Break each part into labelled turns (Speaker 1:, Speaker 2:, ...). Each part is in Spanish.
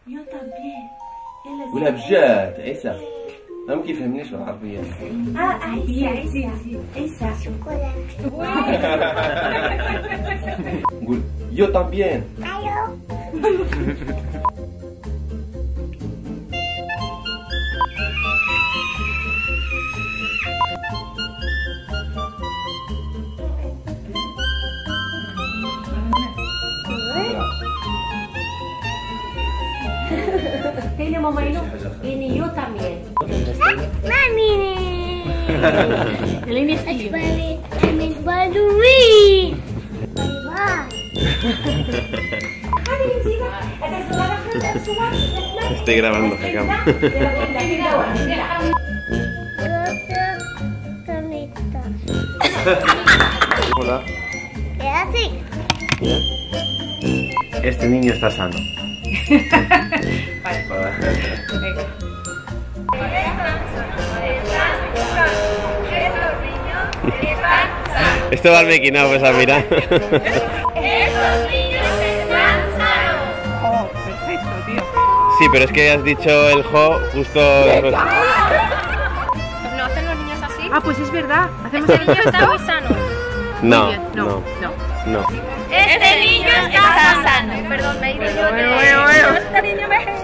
Speaker 1: Yo también.
Speaker 2: قولها بجد عيسى. أنا ما كيفهمنيش بالعربية.
Speaker 1: عيسى عيسى شوكولاتة.
Speaker 2: نقول يو también.
Speaker 1: Tiene mamá y no. Tiene yo también.
Speaker 3: Mami.
Speaker 1: Ini sih.
Speaker 3: Amin Badui.
Speaker 2: Estoy grabando, Hakam. Hola.
Speaker 3: ¿Qué así?
Speaker 2: Este niño está sano. Esto va al making of, esa mira.
Speaker 3: Estos niños están sanos.
Speaker 1: Oh, perfecto, tío.
Speaker 2: Sí, pero es que has dicho el jo justo.
Speaker 4: ¿No hacen los niños así?
Speaker 1: Ah, pues es verdad. Hacemos
Speaker 4: Este niño está muy sano.
Speaker 2: No,
Speaker 1: Muy bien.
Speaker 2: no, no.
Speaker 4: Este niño está sano. Perdón, me he ido yo de... Este niño me he ido.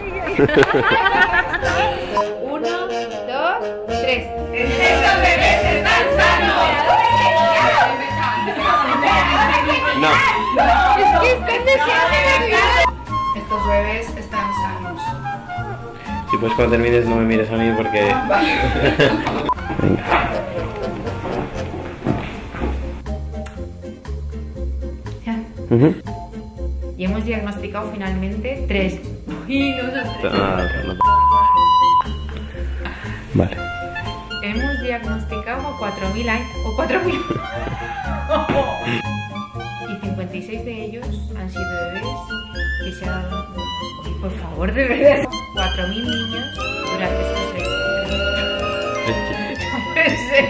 Speaker 4: 1, 2, 3.
Speaker 3: Estos bebés están sanos.
Speaker 2: No.
Speaker 5: Estos bebés están sanos.
Speaker 2: Si pues cuando termines no me mires a mí porque.
Speaker 5: Ya. Y hemos diagnosticado finalmente 3. Y no son 3.
Speaker 2: Vale.
Speaker 5: Hemos diagnosticado 4.000 años. O 4.000. Y 56 de ellos han sido bebés que se han dado. Oye, por favor, de verdad. 4.000 niños durante estos 6 años. Puede ser.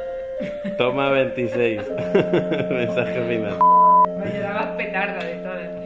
Speaker 2: Toma 26. Mensaje final.
Speaker 5: Me llevaba petarda de todo.